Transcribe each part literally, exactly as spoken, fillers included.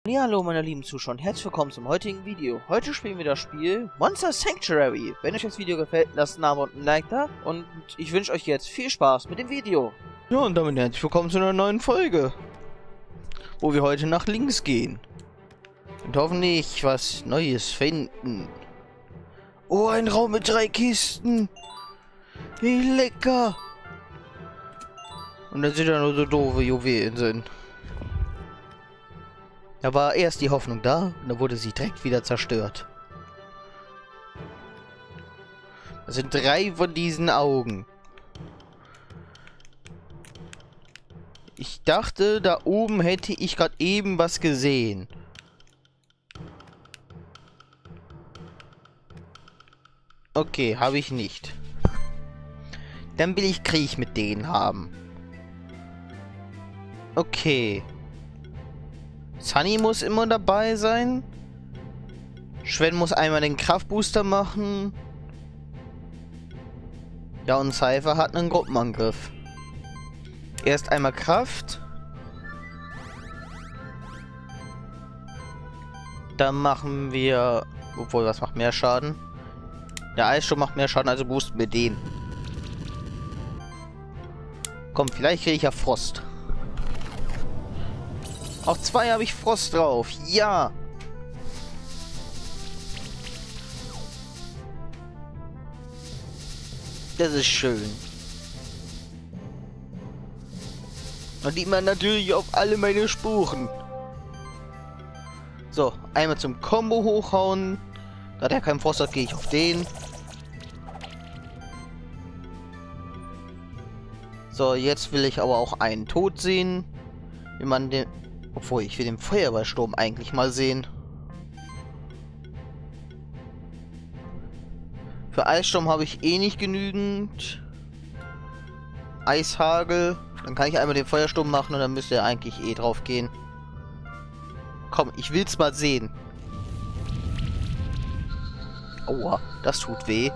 Ja, hallo meine lieben Zuschauer und herzlich willkommen zum heutigen Video. Heute spielen wir das Spiel Monster Sanctuary. Wenn euch das Video gefällt, lasst ein Abo und ein Like da und ich wünsche euch jetzt viel Spaß mit dem Video. Ja, und damit herzlich willkommen zu einer neuen Folge, wo wir heute nach links gehen und hoffentlich was Neues finden. Oh, ein Raum mit drei Kisten. Wie lecker. Und dann sind da nur so doofe Juwelen sind. Da war erst die Hoffnung da, und dann wurde sie direkt wieder zerstört. Das sind drei von diesen Augen. Ich dachte, da oben hätte ich gerade eben was gesehen. Okay, habe ich nicht. Dann will ich Krieg mit denen haben. Okay. Sunny muss immer dabei sein. Sven muss einmal den Kraftbooster machen. Ja, und Cypher hat einen Gruppenangriff. Erst einmal Kraft. Dann machen wir... Obwohl, was macht mehr Schaden? Der Eissturm macht mehr Schaden, also boosten wir den. Komm, vielleicht kriege ich ja Frost. Auf zwei habe ich Frost drauf. Ja. Das ist schön. Und die man natürlich auf alle meine Spuren. So, einmal zum Combo hochhauen. Da der keinen Frost hat, gehe ich auf den. So, jetzt will ich aber auch einen Tod sehen. Wie man den... Obwohl, ich will den Feuerballsturm eigentlich mal sehen. Für Eissturm habe ich eh nicht genügend. Eishagel. Dann kann ich einmal den Feuersturm machen und dann müsste er eigentlich eh drauf gehen. Komm, ich will's mal sehen. Aua, das tut weh.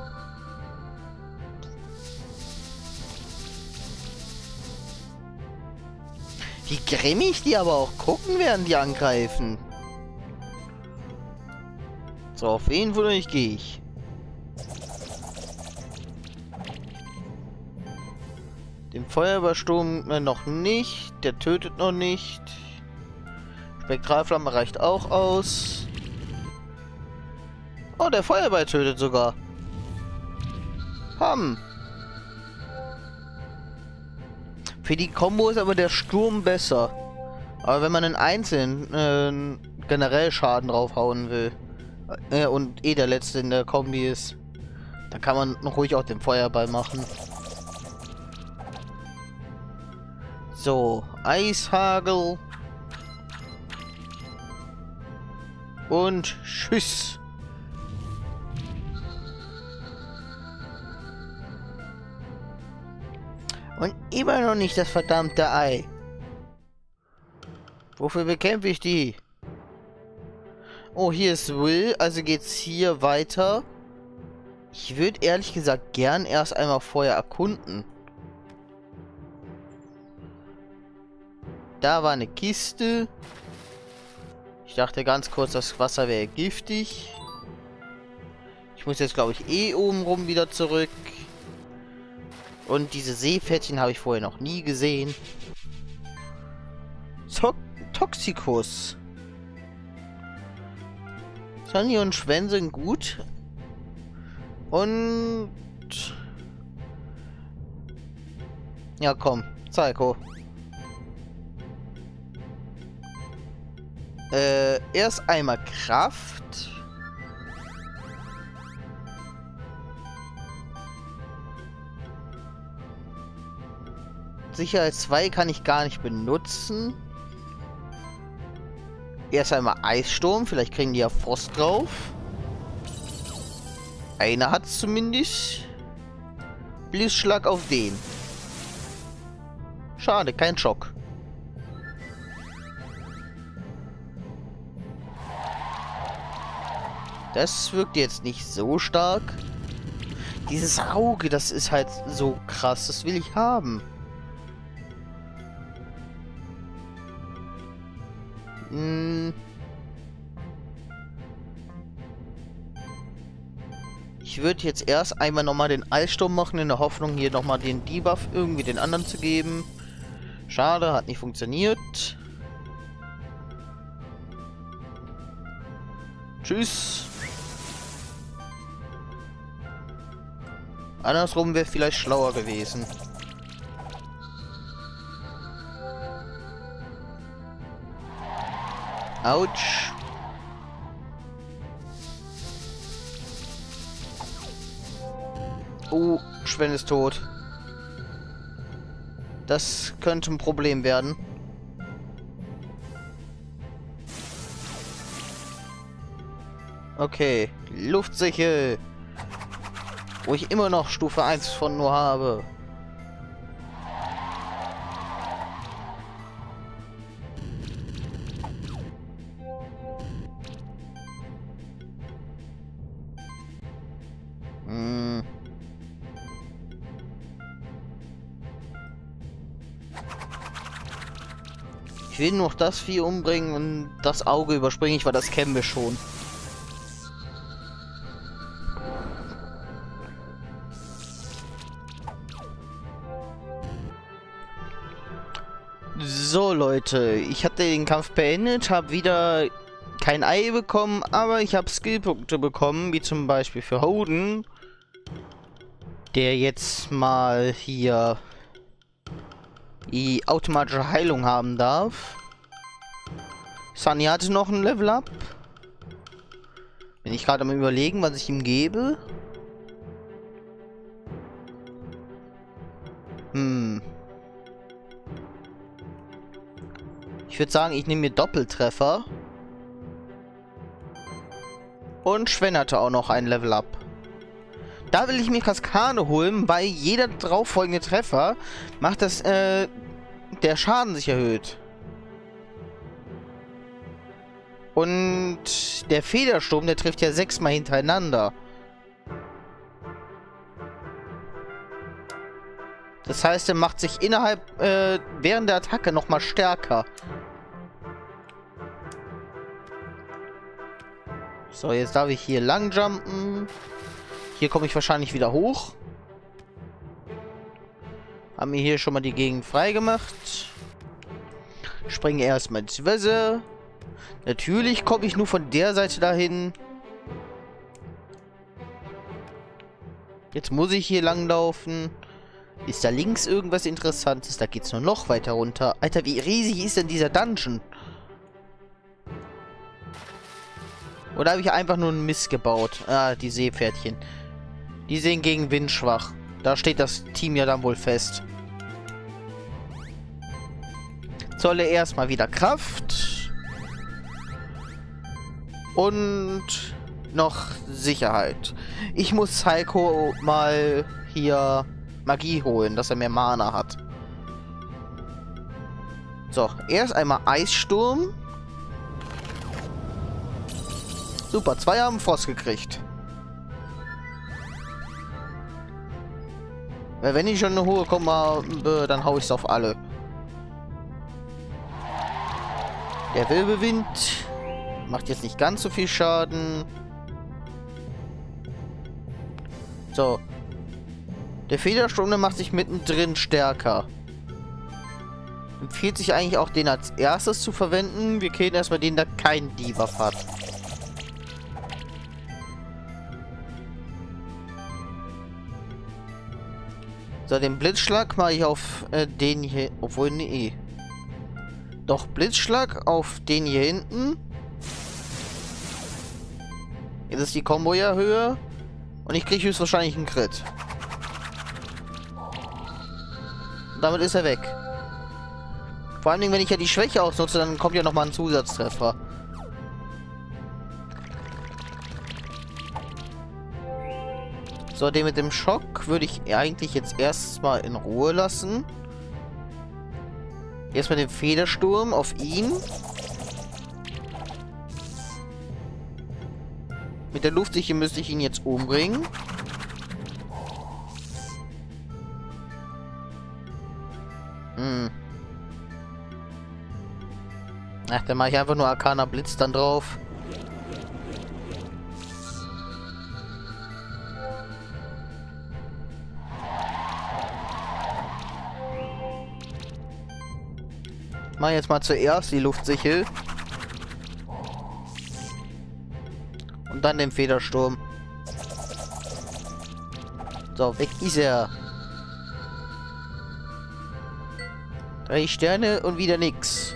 Wie grimmig die aber auch gucken, während die angreifen. So, auf wen von euch gehe ich? Den Feuerballsturm äh, noch nicht. Der tötet noch nicht. Spektralflamme reicht auch aus. Oh, der Feuerball tötet sogar. Ham. Für die Kombo ist aber der Sturm besser. Aber wenn man einen einzelnen äh, generell Schaden draufhauen will äh, und eh der letzte in der Kombi ist, dann kann man noch ruhig auch den Feuerball machen. So, Eishagel. Und Tschüss. Und immer noch nicht das verdammte Ei. Wofür bekämpfe ich die? Oh, hier ist Will. Also geht's hier weiter. Ich würde ehrlich gesagt gern erst einmal vorher erkunden. Da war eine Kiste. Ich dachte ganz kurz, das Wasser wäre giftig. Ich muss jetzt, glaube ich, eh oben rum wieder zurück. Und diese Seepferdchen habe ich vorher noch nie gesehen. To Toxikus. Sunny und Sven sind gut. Und... Ja, komm. Psycho. Äh, erst einmal Kraft. Sicherheit zwei kann ich gar nicht benutzen. Erst einmal Eissturm. Vielleicht kriegen die ja Frost drauf. Einer hat es zumindest. Blitzschlag auf den. Schade, kein Schock. Das wirkt jetzt nicht so stark. Dieses Auge, das ist halt so krass. Das will ich haben. Hm, Ich würde jetzt erst einmal nochmal den Eissturm machen, in der Hoffnung, hier nochmal den Debuff irgendwie den anderen zu geben. Schade, hat nicht funktioniert. Tschüss. Andersrum wäre vielleicht schlauer gewesen. Autsch. Oh, Schwen ist tot. Das könnte ein Problem werden. Okay, Luftsichel. Wo ich immer noch Stufe eins von nur habe. Hm. Ich will noch das Vieh umbringen und das Auge überspringe ich, weil das kennen wir schon. So Leute, ich hatte den Kampf beendet, habe wieder kein Ei bekommen, aber ich habe Skillpunkte bekommen, wie zum Beispiel für Hoden, der jetzt mal hier die automatische Heilung haben darf. Sunny hatte noch ein Level Up. Bin ich gerade am Überlegen, was ich ihm gebe. Hm. Ich würde sagen, ich nehme mir Doppeltreffer. Und Schwen hatte auch noch ein Level Up. Da will ich mir Kaskade holen, weil jeder darauffolgende Treffer macht, dass äh, der Schaden sich erhöht. Und der Federsturm, der trifft ja sechsmal hintereinander. Das heißt, er macht sich innerhalb, äh, während der Attacke nochmal stärker. So, jetzt darf ich hier lang jumpen. Hier komme ich wahrscheinlich wieder hoch. Haben wir hier schon mal die Gegend freigemacht. Springe erstmal ins Wasser. Natürlich komme ich nur von der Seite dahin. Jetzt muss ich hier langlaufen. Ist da links irgendwas Interessantes? Da geht's nur noch weiter runter. Alter, wie riesig ist denn dieser Dungeon? Oder habe ich einfach nur einen Mist gebaut? Ah, die Seepferdchen. Die sind gegen Wind schwach. Da steht das Team ja dann wohl fest. Zolle erstmal wieder Kraft. Und noch Sicherheit. Ich muss Psycho mal hier Magie holen, dass er mehr Mana hat. So, erst einmal Eissturm. Super, zwei haben Frost gekriegt. Weil wenn ich schon eine hohe Komma habe, dann hau ich es auf alle. Der Wirbelwind macht jetzt nicht ganz so viel Schaden. So. Der Federsturm macht sich mittendrin stärker. Empfiehlt sich eigentlich auch, den als erstes zu verwenden. Wir kennen erstmal den, der keinen Debuff hat. So, den Blitzschlag mache ich auf äh, den hier. Obwohl, nee. Doch, Blitzschlag auf den hier hinten. Jetzt ist die Combo ja höher. Und ich kriege höchstwahrscheinlich einen Crit. Und damit ist er weg. Vor allem, wenn ich ja die Schwäche ausnutze, dann kommt ja nochmal ein Zusatztreffer. So, den mit dem Schock würde ich eigentlich jetzt erstmal in Ruhe lassen. Erstmal den Federsturm auf ihn. Mit der Luftsichel müsste ich ihn jetzt umbringen. Hm. Ach, dann mache ich einfach nur Arcana Blitz dann drauf. mache jetzt mal zuerst die Luftsichel. Und dann den Federsturm. So, weg ist er. Drei Sterne und wieder nix.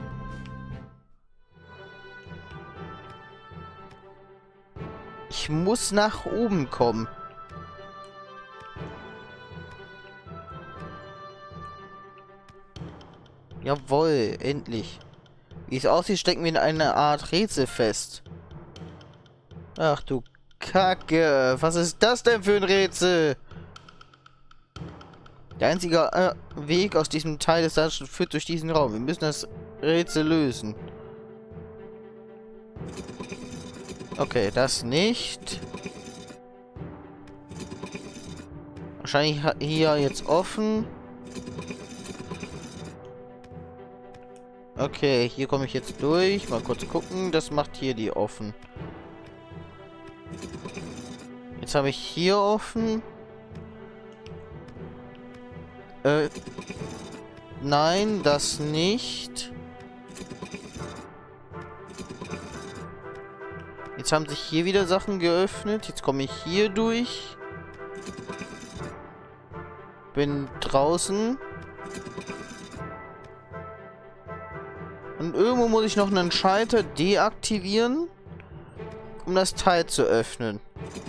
Ich muss nach oben kommen. Jawohl, endlich. Wie es aussieht, stecken wir in eine Art Rätsel fest. Ach du Kacke. Was ist das denn für ein Rätsel? Der einzige äh, Weg aus diesem Teil des Dungeons führt durch diesen Raum. Wir müssen das Rätsel lösen. Okay, das nicht. Wahrscheinlich hier jetzt offen. Okay, hier komme ich jetzt durch. Mal kurz gucken. Das macht hier die offen. Jetzt habe ich hier offen. Äh. Nein, das nicht. Jetzt haben sich hier wieder Sachen geöffnet. Jetzt komme ich hier durch. Bin draußen. Und irgendwo muss ich noch einen Schalter deaktivieren, um das Teil zu öffnen.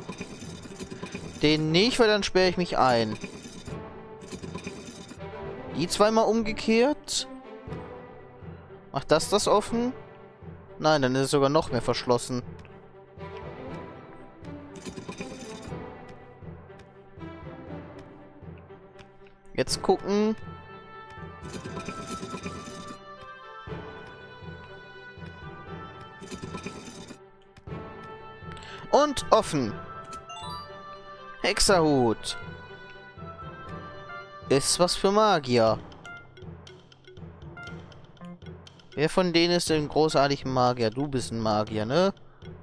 Den nicht, weil dann sperre ich mich ein. Die zweimal umgekehrt. Macht das das offen? Nein, dann ist es sogar noch mehr verschlossen. Jetzt gucken. Und offen. Hexerhut. Ist was für Magier. Wer von denen ist denn großartig Magier? Du bist ein Magier, ne?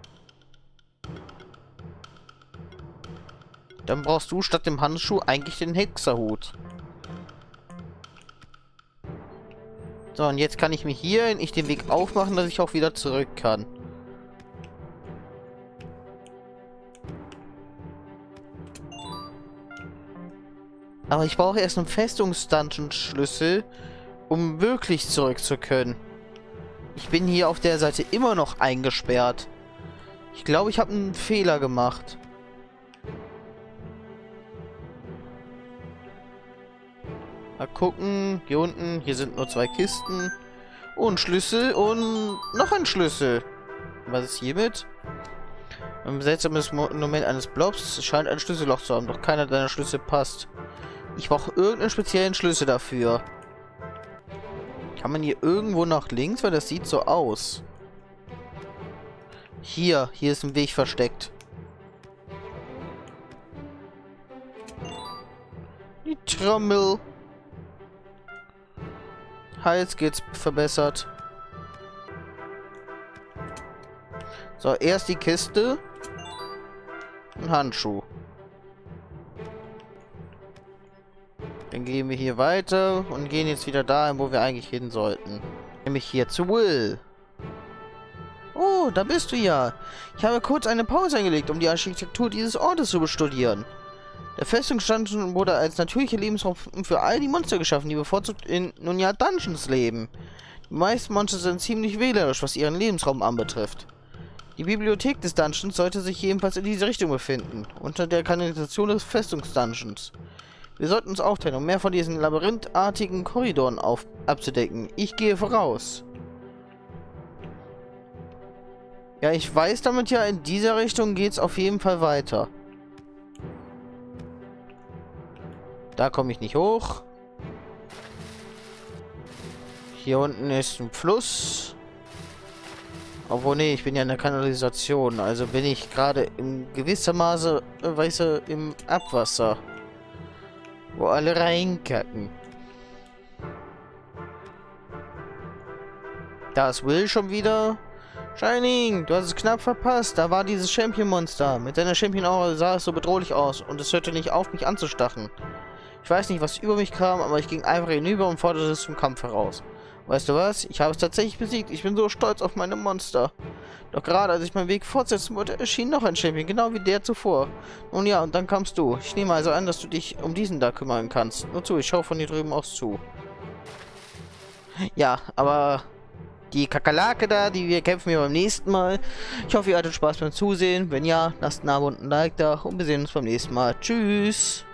Dann brauchst du statt dem Handschuh eigentlich den Hexerhut. So, und jetzt kann ich mich hier, wenn ich den Weg aufmachen, dass ich auch wieder zurück kann. Aber ich brauche erst einen Festungs-Dungeon-Schlüssel, um wirklich zurück zu können. Ich bin hier auf der Seite immer noch eingesperrt. Ich glaube, ich habe einen Fehler gemacht. Mal gucken. Hier unten. Hier sind nur zwei Kisten. Oh, ein Schlüssel und noch ein Schlüssel. Was ist hiermit? Ein seltsames Moment eines Blobs scheint ein Schlüsselloch zu haben, doch keiner deiner Schlüssel passt. Ich brauche irgendeinen speziellen Schlüssel dafür. Kann man hier irgendwo nach links? Weil das sieht so aus. Hier. Hier ist ein Weg versteckt. Die Trommel. Hals geht's verbessert. So, erst die Kiste. Ein Handschuh. Dann gehen wir hier weiter und gehen jetzt wieder dahin, wo wir eigentlich hin sollten. Nämlich hier zu Will. Oh, da bist du ja. Ich habe kurz eine Pause eingelegt, um die Architektur dieses Ortes zu bestudieren. Der Festungsdungeon wurde als natürlicher Lebensraum für all die Monster geschaffen, die bevorzugt in, nun ja, Dungeons leben. Die meisten Monster sind ziemlich wählerisch, was ihren Lebensraum anbetrifft. Die Bibliothek des Dungeons sollte sich jedenfalls in diese Richtung befinden, unter der Kanalisation des Festungsdungeons. Wir sollten uns aufteilen, um mehr von diesen labyrinthartigen Korridoren auf, abzudecken. Ich gehe voraus. Ja, ich weiß damit ja, in dieser Richtung geht es auf jeden Fall weiter. Da komme ich nicht hoch. Hier unten ist ein Fluss. Obwohl, nee, ich bin ja in der Kanalisation. Also bin ich gerade in gewisser Maße, äh, weißt du, im Abwasser. Wo alle reinkacken. Da ist Will schon wieder. Shining, du hast es knapp verpasst. Da war dieses Champion-Monster. Mit seiner Champion-Aura sah es so bedrohlich aus. Und es hörte nicht auf, mich anzustachen. Ich weiß nicht, was über mich kam, aber ich ging einfach hinüber und forderte es zum Kampf heraus. Weißt du was? Ich habe es tatsächlich besiegt. Ich bin so stolz auf meine Monster. Doch gerade als ich meinen Weg fortsetzen wollte, erschien noch ein Champion, genau wie der zuvor. Nun ja, und dann kamst du. Ich nehme also an, dass du dich um diesen da kümmern kannst. Nur zu, ich schaue von hier drüben aus zu. Ja, aber die Kakerlake da, die wir kämpfen wir beim nächsten Mal. Ich hoffe, ihr hattet Spaß beim Zusehen. Wenn ja, lasst ein Abo und ein Like da und wir sehen uns beim nächsten Mal. Tschüss!